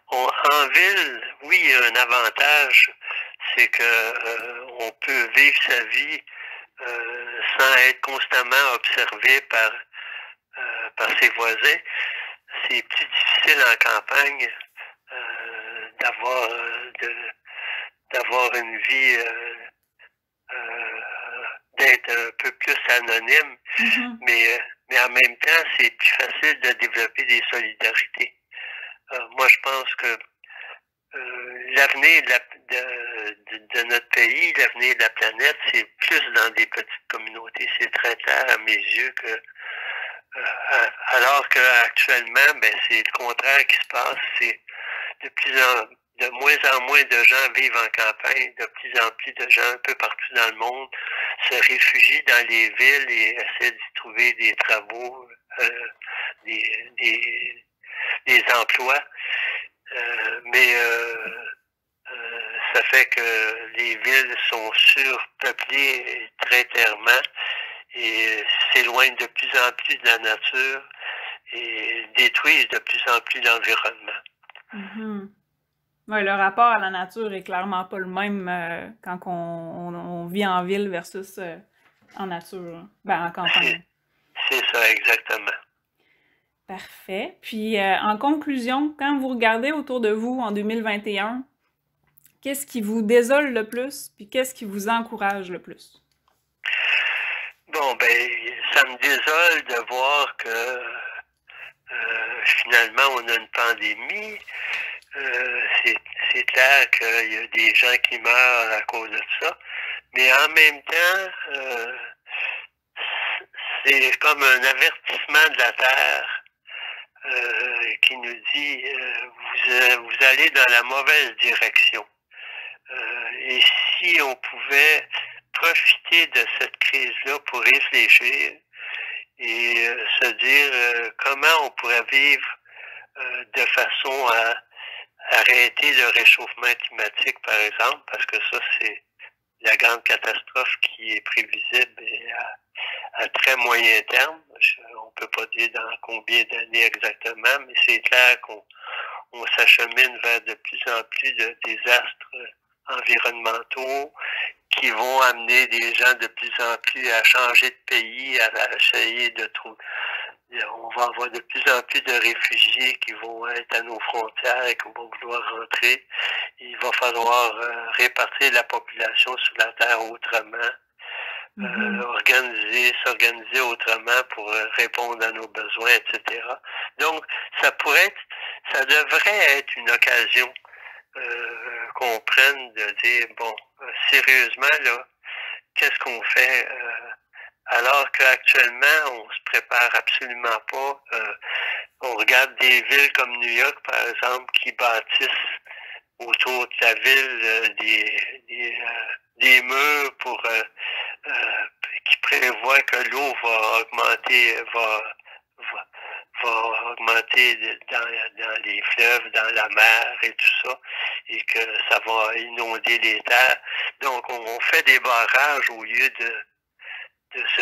On, en ville, oui, il y a un avantage, c'est que euh, on peut vivre sa vie euh, sans être constamment observé par, euh, par ses voisins. C'est plus difficile en campagne euh, d'avoir euh, de, d'avoir une vie, euh, euh, d'être un peu plus anonyme, Mm-hmm. mais, mais en même temps, c'est plus facile de développer des solidarités. Euh, moi, je pense que euh, l'avenir de, la, de, de, de notre pays, l'avenir de la planète, c'est plus dans des petites communautés. C'est très clair à mes yeux que euh, alors qu'actuellement, ben, c'est le contraire qui se passe. C'est de plus en de moins en moins de gens vivent en campagne, de plus en plus de gens un peu partout dans le monde se réfugient dans les villes et essaient d'y trouver des travaux, euh, des, des, des emplois. Euh, mais euh, euh, ça fait que les villes sont surpeuplées très clairement et s'éloignent de plus en plus de la nature et détruisent de plus en plus l'environnement. Mm-hmm. Oui, le rapport à la nature est clairement pas le même euh, quand on, on, on vit en ville versus euh, en nature, ben en campagne. C'est ça, exactement. Parfait. Puis, euh, en conclusion, quand vous regardez autour de vous en deux mille vingt et un, qu'est-ce qui vous désole le plus, puis qu'est-ce qui vous encourage le plus? Bon, ben, ça me désole de voir que euh, finalement, on a une pandémie. Euh, c'est clair qu'il y a des gens qui meurent à cause de ça. Mais en même temps, euh, c'est comme un avertissement de la Terre euh, qui nous dit euh, vous, vous allez dans la mauvaise direction. Euh, et si on pouvait profiter de cette crise-là pour réfléchir et euh, se dire euh, comment on pourrait vivre euh, de façon à arrêter le réchauffement climatique, par exemple, parce que ça, c'est la grande catastrophe qui est prévisible et à, à très moyen terme. Je, on ne peut pas dire dans combien d'années exactement, mais c'est clair qu'on on s'achemine vers de plus en plus de désastres environnementaux qui vont amener des gens de plus en plus à changer de pays, à, à essayer de trouver. On va avoir de plus en plus de réfugiés qui vont être à nos frontières et qui vont vouloir rentrer. Il va falloir euh, répartir la population sur la terre autrement, mm-hmm. euh, organiser, s'organiser autrement pour euh, répondre à nos besoins, et cetera. Donc, ça pourrait être, ça devrait être une occasion euh, qu'on prenne de dire, bon, euh, sérieusement, là, qu'est-ce qu'on fait euh, alors qu'actuellement, on se prépare absolument pas. Euh, on regarde des villes comme New York, par exemple, qui bâtissent autour de la ville euh, des, des, euh, des murs pour euh, euh, qui prévoient que l'eau va augmenter, va, va, va augmenter dans, dans les fleuves, dans la mer et tout ça, et que ça va inonder les terres. Donc, on fait des barrages au lieu de de se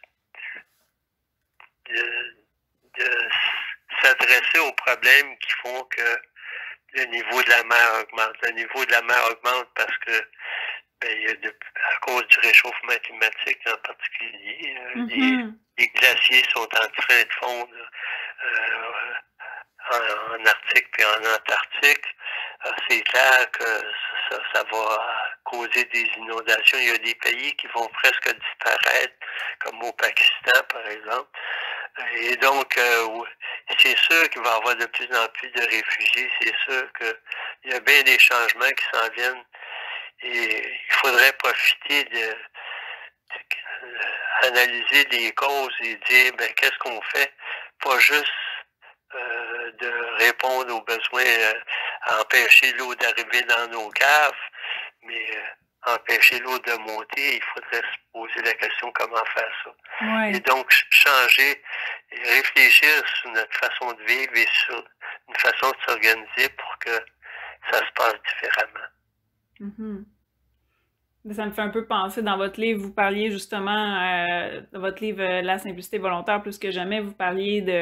de, de s'adresser aux problèmes qui font que le niveau de la mer augmente. Le niveau de la mer augmente parce que ben, il y a de, à cause du réchauffement climatique en particulier, euh, mm-hmm. les, les glaciers sont en train de fondre euh, en, en Arctique puis en Antarctique. C'est clair que ça, ça va causer des inondations. Il y a des pays qui vont presque disparaître, comme au Pakistan, par exemple. Et donc, euh, c'est sûr qu'il va y avoir de plus en plus de réfugiés. C'est sûr qu'il y a bien des changements qui s'en viennent. Et il faudrait profiter de, de, de analyser les causes et dire, ben, qu'est-ce qu'on fait? Pas juste euh, de répondre aux besoins, euh, à empêcher l'eau d'arriver dans nos caves, mais euh, empêcher l'eau de monter, il faudrait se poser la question comment faire ça. Ouais. Et donc, changer, réfléchir sur notre façon de vivre et sur une façon de s'organiser pour que ça se passe différemment. Mm-hmm. Ça me fait un peu penser, dans votre livre, vous parliez justement, euh, dans votre livre euh, La simplicité volontaire, plus que jamais, vous parliez de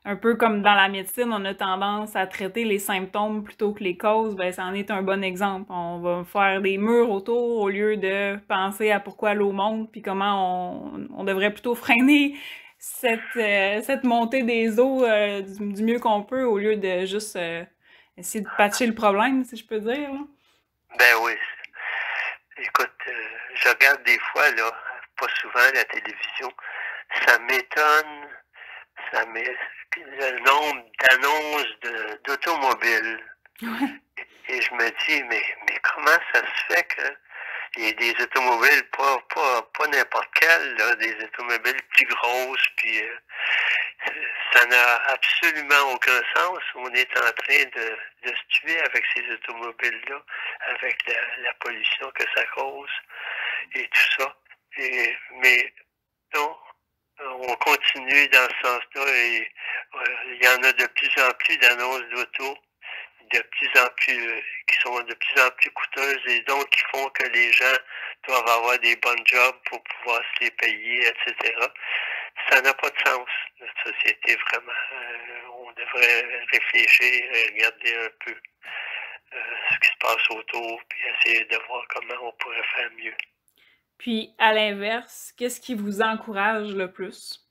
un peu comme dans la médecine, on a tendance à traiter les symptômes plutôt que les causes, ben ça en est un bon exemple. On va faire des murs autour au lieu de penser à pourquoi l'eau monte, puis comment on, on devrait plutôt freiner cette, euh, cette montée des eaux euh, du, du mieux qu'on peut, au lieu de juste euh, essayer de patcher le problème, si je peux dire, là. Ben oui. Écoute, euh, je regarde des fois, là, pas souvent la télévision, ça m'étonne, ça m'é- le nombre d'annonces de- d'automobiles. Ouais. Et je me dis, mais, mais comment ça se fait que il y a des automobiles, pas, pas, pas n'importe quelles, là, des automobiles plus grosses, puis euh, ça n'a absolument aucun sens. On est en train de, de se tuer avec ces automobiles-là, avec la, la pollution que ça cause et tout ça. Et, mais non, on continue dans ce sens-là et euh, il y en a de plus en plus d'annonces d'auto, de plus en plus, euh, qui sont de plus en plus coûteuses et donc qui font que les gens doivent avoir des bons jobs pour pouvoir se les payer, et cetera. Ça n'a pas de sens, notre société, vraiment. Euh, on devrait réfléchir et regarder un peu euh, ce qui se passe autour, puis essayer de voir comment on pourrait faire mieux. Puis, à l'inverse, qu'est-ce qui vous encourage le plus?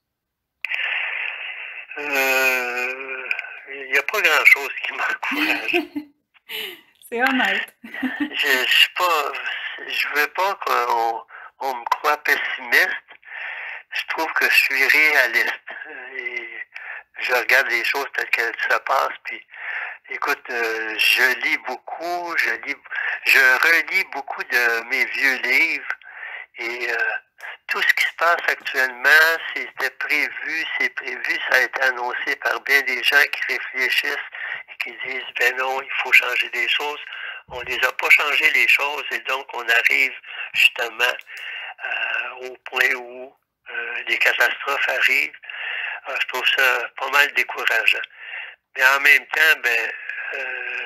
Euh, Il n'y a pas grand-chose qui m'encourage. C'est honnête. je je suis pas, je veux pas qu'on on me croit pessimiste. Je trouve que je suis réaliste et je regarde les choses telles qu'elles se passent. Puis, écoute, euh, je lis beaucoup, je lis, je relis beaucoup de mes vieux livres et euh, tout ce qui se passe actuellement, c'était prévu, c'est prévu, ça a été annoncé par bien des gens qui réfléchissent et qui disent, ben non, il faut changer des choses. On les a pas changé les choses et donc on arrive justement euh, au point où euh, les catastrophes arrivent. Alors, je trouve ça pas mal décourageant. Mais en même temps, ben, euh,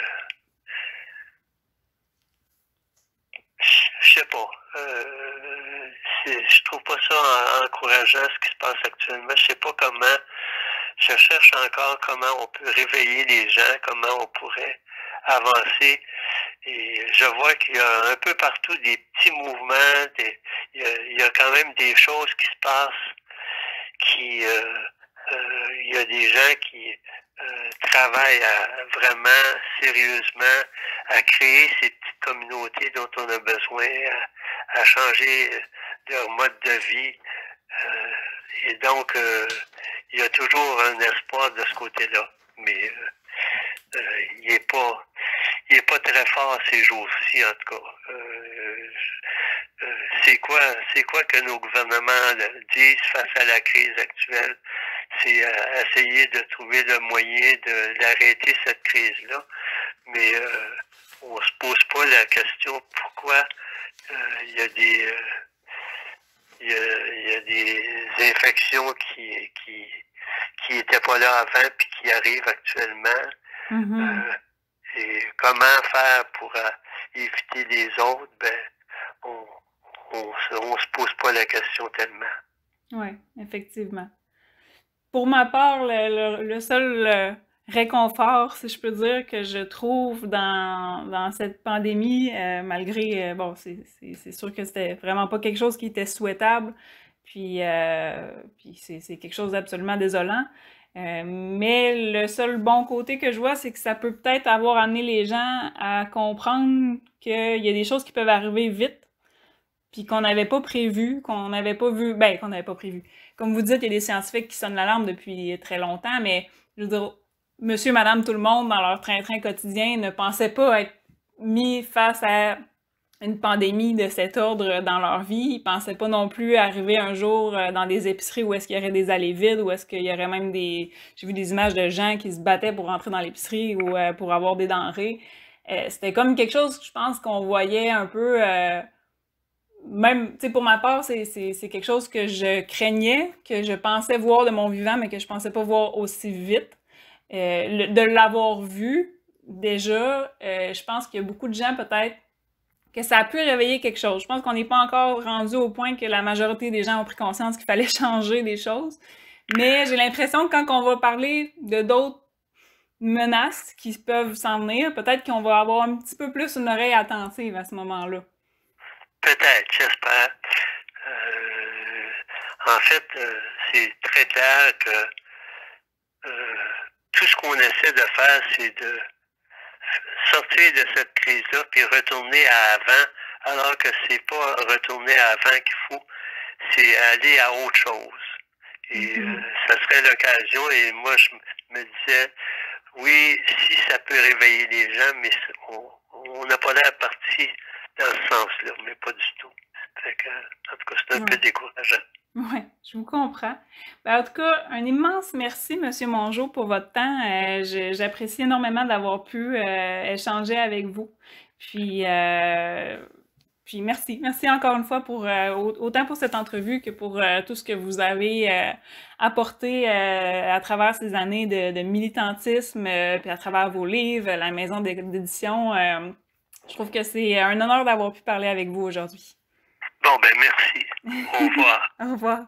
je sais pas. Euh, je trouve pas ça encourageant ce qui se passe actuellement. Je sais pas comment. Je cherche encore comment on peut réveiller les gens, comment on pourrait avancer. Et je vois qu'il y a un peu partout des petits mouvements, des, il, y a, il y a quand même des choses qui se passent, qui euh, euh, il y a des gens qui euh, travaillent à, vraiment sérieusement à créer ces petites communautés dont on a besoin, à, à changer leur mode de vie. Euh, et donc, euh, il y a toujours un espoir de ce côté-là, mais euh, euh, il n'est pas, il est pas très fort ces jours-ci, en tout cas. Euh, euh, c'est quoi, c'est quoi que nos gouvernements disent face à la crise actuelle? C'est euh, essayer de trouver le moyen de d'arrêter cette crise-là, mais euh, on se pose pas la question pourquoi euh, il y a des euh, il y a, il y a des infections qui qui qui étaient pas là avant puis qui arrivent actuellement. Mm-hmm. Euh, et comment faire pour euh, éviter les autres, ben on on se, on se pose pas la question tellement. Oui, effectivement. Pour ma part, le, le, le seul euh, réconfort, si je peux dire, que je trouve dans, dans cette pandémie, euh, malgré, euh, bon, c'est, c'est, c'est sûr que c'était vraiment pas quelque chose qui était souhaitable, puis, euh, puis c'est, c'est quelque chose d'absolument désolant. Euh, mais le seul bon côté que je vois, c'est que ça peut peut-être avoir amené les gens à comprendre qu'il y a des choses qui peuvent arriver vite, puis qu'on n'avait pas prévu, qu'on n'avait pas vu, ben, qu'on n'avait pas prévu. Comme vous dites, il y a des scientifiques qui sonnent l'alarme depuis très longtemps, mais je veux dire, monsieur, madame, tout le monde, dans leur train-train quotidien, ne pensait pas être mis face à une pandémie de cet ordre dans leur vie. Ils pensaient pas non plus arriver un jour dans des épiceries où est-ce qu'il y aurait des allées vides, où est-ce qu'il y aurait même des... J'ai vu des images de gens qui se battaient pour rentrer dans l'épicerie ou euh, pour avoir des denrées. Euh, c'était comme quelque chose, je pense, qu'on voyait un peu... Euh, même, tu sais, pour ma part, c'est, c'est, c'est quelque chose que je craignais, que je pensais voir de mon vivant, mais que je pensais pas voir aussi vite. Euh, le, de l'avoir vu, déjà, euh, je pense qu'il y a beaucoup de gens, peut-être, que ça a pu réveiller quelque chose. Je pense qu'on n'est pas encore rendu au point que la majorité des gens ont pris conscience qu'il fallait changer des choses, Mais j'ai l'impression que quand on va parler de d'autres menaces qui peuvent s'en venir, peut-être qu'on va avoir un petit peu plus une oreille attentive à ce moment-là. Peut-être, j'espère. Euh, en fait, euh, c'est très clair que euh, tout ce qu'on essaie de faire, c'est de sortir de cette crise-là puis retourner à avant, alors que c'est pas retourner à avant qu'il faut, c'est aller à autre chose. Et mm-hmm. euh, ça serait l'occasion, et moi je me disais, oui, si ça peut réveiller les gens, mais on n'a pas l'air parti dans ce sens-là, mais pas du tout. Fait que, en tout cas, c'est un ouais. peu décourageant. Oui, je vous comprends. Ben, en tout cas, un immense merci, M. Mongeau, pour votre temps. Euh, J'apprécie énormément d'avoir pu euh, échanger avec vous. Puis, euh, puis merci. Merci encore une fois pour euh, autant pour cette entrevue que pour euh, tout ce que vous avez euh, apporté euh, à travers ces années de, de militantisme, euh, puis à travers vos livres, la maison d'édition. Euh, je trouve que c'est un honneur d'avoir pu parler avec vous aujourd'hui. Bon, ben merci. Au revoir. Au revoir.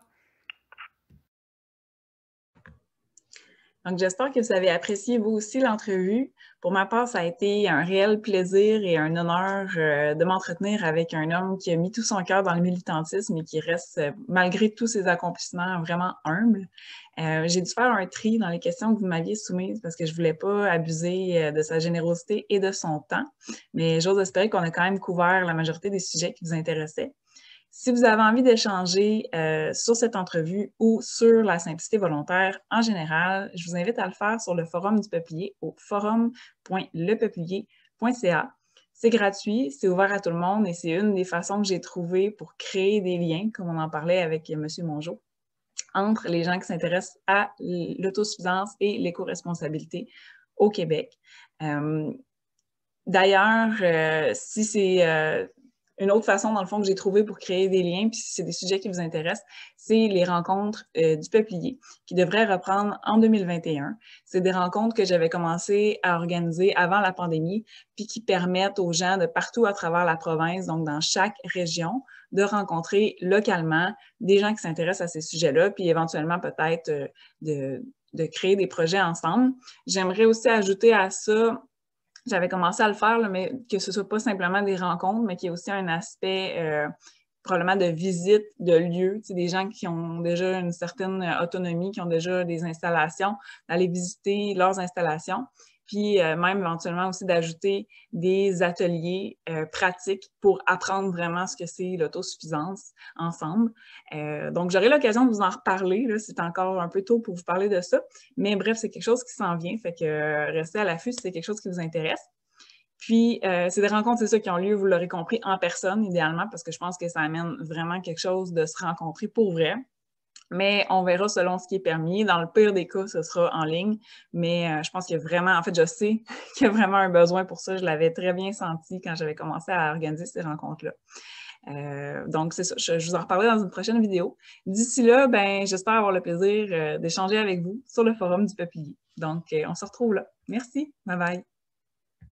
Donc, j'espère que vous avez apprécié vous aussi l'entrevue. Pour ma part, ça a été un réel plaisir et un honneur euh, de m'entretenir avec un homme qui a mis tout son cœur dans le militantisme et qui reste, euh, malgré tous ses accomplissements, vraiment humble. Euh, j'ai dû faire un tri dans les questions que vous m'aviez soumises parce que je ne voulais pas abuser euh, de sa générosité et de son temps. Mais j'ose espérer qu'on a quand même couvert la majorité des sujets qui vous intéressaient. Si vous avez envie d'échanger euh, sur cette entrevue ou sur la simplicité volontaire en général, je vous invite à le faire sur le forum du Peuplier au forum point le peuplier point c a. C'est gratuit, c'est ouvert à tout le monde et c'est une des façons que j'ai trouvées pour créer des liens, comme on en parlait avec M. Mongeau, entre les gens qui s'intéressent à l'autosuffisance et l'éco-responsabilité au Québec. Euh, D'ailleurs, euh, si c'est... Euh, Une autre façon, dans le fond, que j'ai trouvé pour créer des liens, puis si c'est des sujets qui vous intéressent, c'est les rencontres euh, du Peuplier, qui devraient reprendre en deux mille vingt et un. C'est des rencontres que j'avais commencé à organiser avant la pandémie, puis qui permettent aux gens de partout à travers la province, donc dans chaque région, de rencontrer localement des gens qui s'intéressent à ces sujets-là, puis éventuellement peut-être euh, de, de créer des projets ensemble. J'aimerais aussi ajouter à ça... J'avais commencé à le faire, là, mais que ce ne soit pas simplement des rencontres, mais qu'il y ait aussi un aspect euh, probablement de visite de lieux, tu sais, des gens qui ont déjà une certaine autonomie, qui ont déjà des installations, d'aller visiter leurs installations, puis euh, même éventuellement aussi d'ajouter des ateliers euh, pratiques pour apprendre vraiment ce que c'est l'autosuffisance ensemble. Euh, donc, j'aurai l'occasion de vous en reparler, là, c'est encore un peu tôt pour vous parler de ça, mais bref, c'est quelque chose qui s'en vient, fait que euh, restez à l'affût si c'est quelque chose qui vous intéresse. Puis, euh, c'est des rencontres, c'est ça, qui ont lieu, vous l'aurez compris, en personne, idéalement, parce que je pense que ça amène vraiment quelque chose de se rencontrer pour vrai. Mais on verra selon ce qui est permis. Dans le pire des cas, ce sera en ligne. Mais euh, je pense qu'il y a vraiment, en fait, je sais qu'il y a vraiment un besoin pour ça. Je l'avais très bien senti quand j'avais commencé à organiser ces rencontres-là. Euh, donc, c'est ça. Je, je vous en reparlerai dans une prochaine vidéo. D'ici là, ben, j'espère avoir le plaisir euh, d'échanger avec vous sur le forum du Peuplier. Donc, euh, on se retrouve là. Merci. Bye bye.